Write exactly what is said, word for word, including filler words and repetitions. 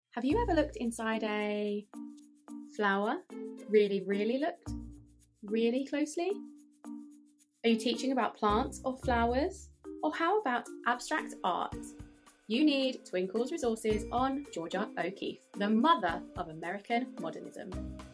Have you ever looked inside a flower? Really, really looked? Really closely? Are you teaching about plants or flowers? Or how about abstract art? You need Twinkl's resources on Georgia O'Keeffe, the mother of American modernism.